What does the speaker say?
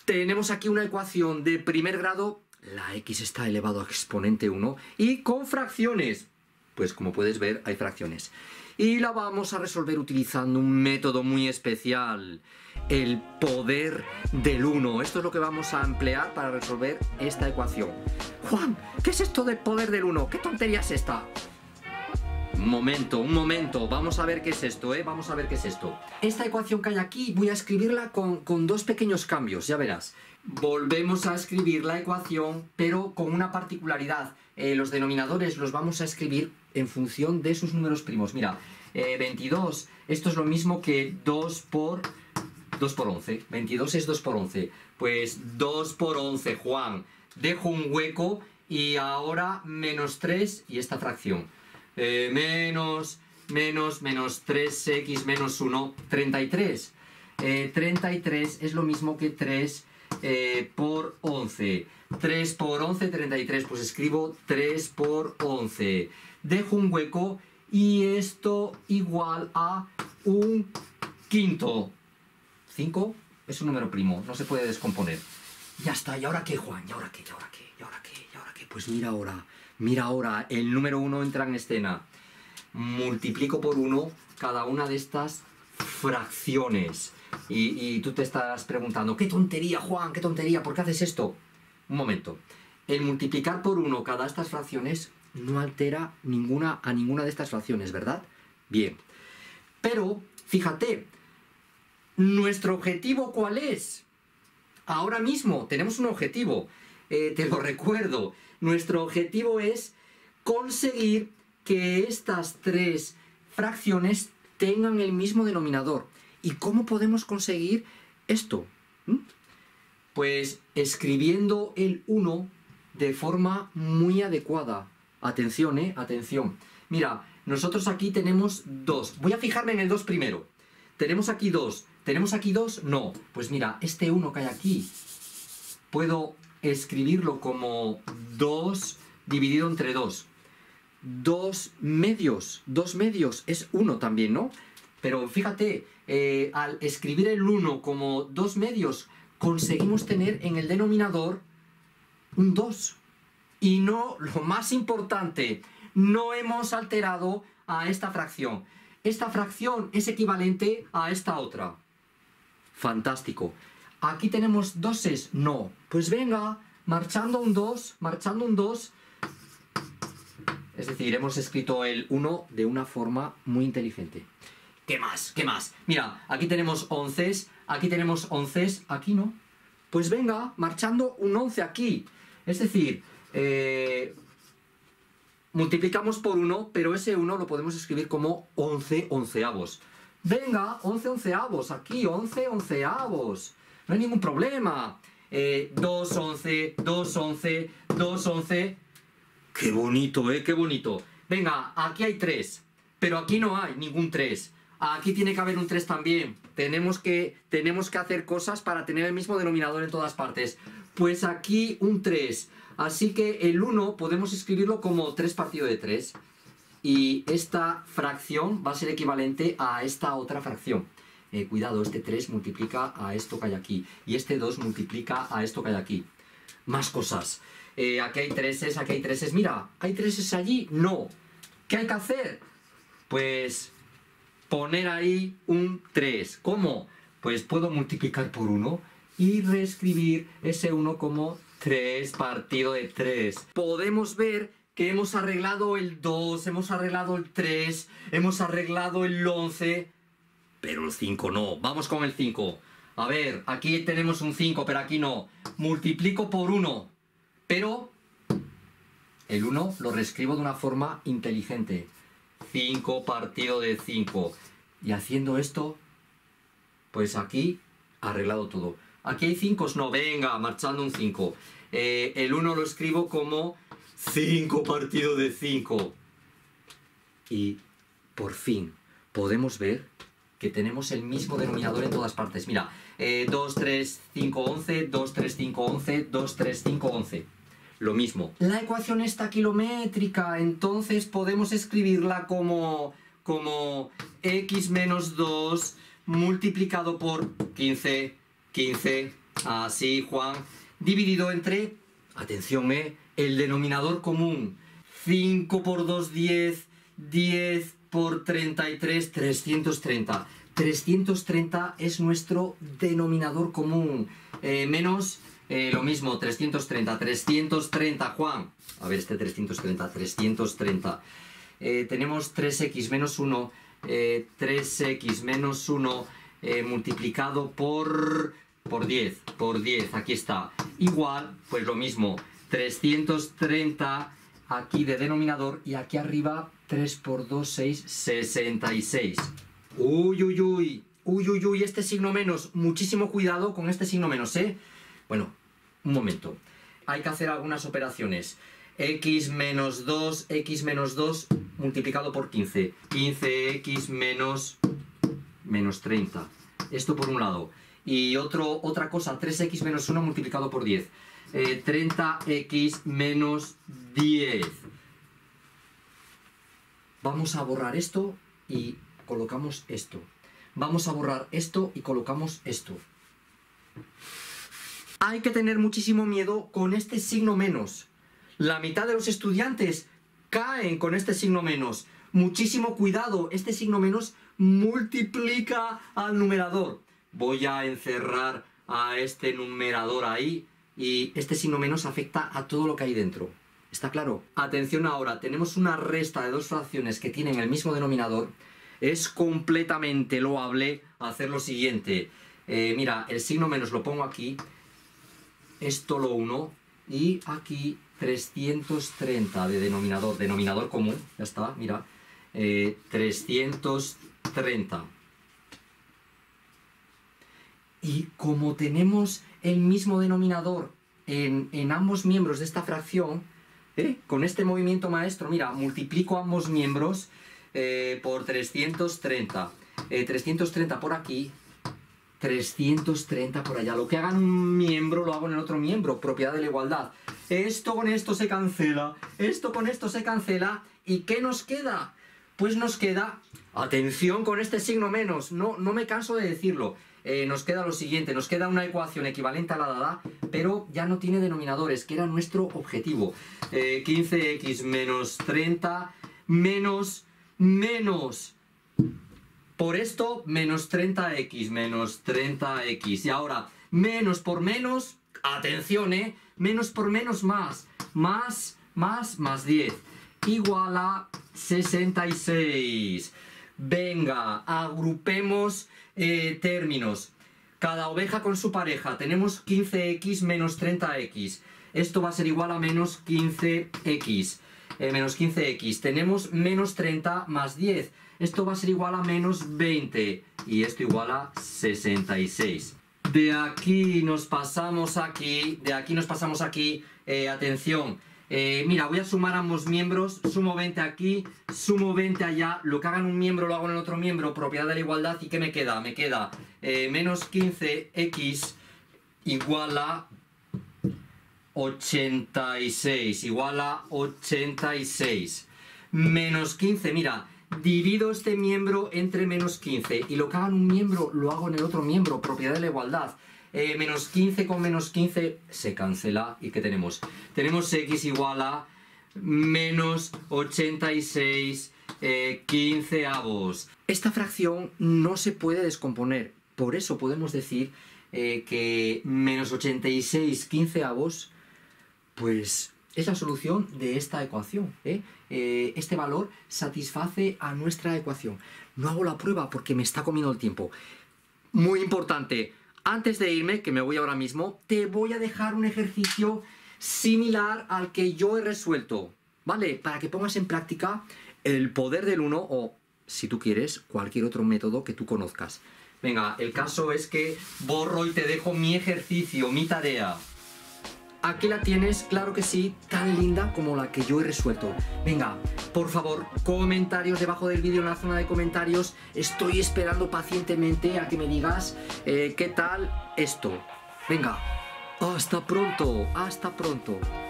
Tenemos aquí una ecuación de primer grado, la x está elevado a exponente 1, y con fracciones. Pues como puedes ver, hay fracciones. Y la vamos a resolver utilizando un método muy especial, el poder del 1. Esto es lo que vamos a emplear para resolver esta ecuación. Juan, ¿qué es esto del poder del 1? ¿Qué tontería es esta? Un momento, vamos a ver qué es esto, Vamos a ver qué es esto. Esta ecuación que hay aquí voy a escribirla con dos pequeños cambios, ya verás. Volvemos a escribir la ecuación, pero con una particularidad. Los denominadores los vamos a escribir en función de sus números primos. Mira, 22, esto es lo mismo que 2 por 11. 22 es 2 por 11. Pues 2 por 11, Juan. Dejo un hueco y ahora menos 3 y esta fracción. Menos 3x menos 1, 33. 33 es lo mismo que 3 por 11. 3 por 11, 33. Pues escribo 3 por 11. Dejo un hueco y esto igual a un quinto. 5 es un número primo, no se puede descomponer. Ya está, ¿y ahora qué, Juan? ¿Y ahora qué? ¿Y ahora qué? ¿Y ahora qué? ¿Y ahora qué? Pues mira ahora, el número 1 entra en escena. Multiplico por 1 cada una de estas fracciones. Y tú te estarás preguntando, ¿qué tontería, Juan? ¿Qué tontería? ¿Por qué haces esto? Un momento. El multiplicar por 1 cada de estas fracciones no altera a ninguna de estas fracciones, ¿verdad? Bien. Pero, fíjate, ¿nuestro objetivo cuál es? Ahora mismo tenemos un objetivo. Te lo recuerdo. Nuestro objetivo es conseguir que estas tres fracciones tengan el mismo denominador. ¿Y cómo podemos conseguir esto? Pues escribiendo el 1 de forma muy adecuada. Atención, atención. Mira, nosotros aquí tenemos 2. Voy a fijarme en el 2 primero. Tenemos aquí 2. ¿Tenemos aquí 2? No. Pues mira, este 1 que hay aquí, puedo escribirlo como 2 dividido entre 2. 2 medios. 2 medios es 1 también, ¿no? Pero fíjate, al escribir el 1 como 2 medios, conseguimos tener en el denominador un 2. Y no, lo más importante, no hemos alterado a esta fracción. Esta fracción es equivalente a esta otra. Fantástico. ¿Aquí tenemos 2's? No. Pues venga, marchando un 2, marchando un 2. Es decir, hemos escrito el 1 de una forma muy inteligente. ¿Qué más? ¿Qué más? Mira, aquí tenemos 11's, aquí tenemos 11's, aquí no. Pues venga, marchando un 11 aquí. Es decir, multiplicamos por 1, pero ese 1 lo podemos escribir como 11 onceavos. Venga, 11 onceavos, aquí, 11 onceavos. No hay ningún problema. 2, 11, 2, 11, 2, 11. ¡Qué bonito, qué bonito! Venga, aquí hay 3, pero aquí no hay ningún 3. Aquí tiene que haber un 3 también. Tenemos que hacer cosas para tener el mismo denominador en todas partes. Pues aquí un 3. Así que el 1 podemos escribirlo como 3 partido de 3. Y esta fracción va a ser equivalente a esta otra fracción. Cuidado, este 3 multiplica a esto que hay aquí. Y este 2 multiplica a esto que hay aquí. Más cosas. Aquí hay 3's, aquí hay 3's. Mira, ¿hay 3's allí? No. ¿Qué hay que hacer? Pues poner ahí un 3. ¿Cómo? Pues puedo multiplicar por 1 y reescribir ese 1 como 3 partido de 3. Podemos ver que hemos arreglado el 2, hemos arreglado el 3, hemos arreglado el 11, pero el 5 no. Vamos con el 5. A ver, aquí tenemos un 5, pero aquí no. Multiplico por 1, pero el 1 lo reescribo de una forma inteligente. 5 partido de 5. Y haciendo esto, pues aquí arreglado todo. Aquí hay 5, no, venga, marchando un 5. El 1 lo escribo como 5 partido de 5. Y por fin podemos ver que tenemos el mismo denominador en todas partes. Mira, 2, 3, 5, 11, 2, 3, 5, 11, 2, 3, 5, 11. Lo mismo. La ecuación está kilométrica, entonces podemos escribirla como x menos 2 multiplicado por 15, 15, Así, Juan. Dividido entre, atención, el denominador común. 5 por 2, 10. 10 por 33, 330. 330 es nuestro denominador común. Menos, lo mismo, 330. 330, Juan. A ver, este 330. 330. Tenemos 3x menos 1. 3x menos 1 multiplicado por 10. Por 10, aquí está. Igual, pues lo mismo. 330 aquí de denominador y aquí arriba 3 por 2, 6, 66. Uy, uy, uy. Uy, uy, uy, este signo menos. Muchísimo cuidado con este signo menos, ¿eh? Bueno, un momento. Hay que hacer algunas operaciones. X menos 2 multiplicado por 15. 15x menos 30. Esto por un lado. Y otra cosa, 3x menos 1 multiplicado por 10. 30x menos 10. Vamos a borrar esto y colocamos esto. Vamos a borrar esto y colocamos esto. Hay que tener muchísimo miedo con este signo menos. La mitad de los estudiantes caen con este signo menos. Muchísimo cuidado, este signo menos multiplica al numerador. Voy a encerrar a este numerador ahí y este signo menos afecta a todo lo que hay dentro. ¿Está claro? Atención ahora, tenemos una resta de dos fracciones que tienen el mismo denominador. Es completamente loable hacer lo siguiente. Mira, el signo menos lo pongo aquí. Esto lo uno. Y aquí 330 de denominador. Denominador común. Ya está, mira. 330. Y como tenemos el mismo denominador en ambos miembros de esta fracción, con este movimiento maestro, mira, multiplico ambos miembros por 330. 330 por aquí, 330 por allá. Lo que haga en un miembro lo hago en el otro miembro, propiedad de la igualdad. Esto con esto se cancela, esto con esto se cancela. ¿Y qué nos queda? Pues nos queda, atención con este signo menos, no me canso de decirlo. Nos queda lo siguiente, nos queda una ecuación equivalente a la dada, pero ya no tiene denominadores, que era nuestro objetivo. 15x menos 30 menos por esto menos 30x. Y ahora, menos por menos, atención, menos por menos más 10, igual a 66. Venga, agrupemos términos. Cada oveja con su pareja. Tenemos 15x menos 30x. Esto va a ser igual a menos 15x. Menos 15x. Tenemos menos 30 más 10. Esto va a ser igual a menos 20. Y esto igual a 66. De aquí nos pasamos aquí. Atención. Mira, voy a sumar ambos miembros. Sumo 20 aquí, sumo 20 allá. Lo que haga en un miembro lo hago en el otro miembro. Propiedad de la igualdad. ¿Y qué me queda? Me queda menos 15x igual a 86. Igual a 86. Menos 15, mira. Divido este miembro entre menos 15. Y lo que haga en un miembro lo hago en el otro miembro. Propiedad de la igualdad. Menos 15 con menos 15 se cancela. ¿Y qué tenemos? Tenemos x igual a menos 86 quinceavos. Esta fracción no se puede descomponer. Por eso podemos decir que menos 86 quinceavos pues es la solución de esta ecuación. Este valor satisface a nuestra ecuación. No hago la prueba porque me está comiendo el tiempo. Muy importante. Antes de irme, que me voy ahora mismo, te voy a dejar un ejercicio similar al que yo he resuelto, ¿vale? Para que pongas en práctica el poder del 1 o, si tú quieres, cualquier otro método que tú conozcas. Venga, el caso es que borro y te dejo mi ejercicio, mi tarea. Aquí la tienes, claro que sí, tan linda como la que yo he resuelto. Venga, por favor, comentarios debajo del vídeo en la zona de comentarios. Estoy esperando pacientemente a que me digas qué tal esto. Venga, hasta pronto, hasta pronto.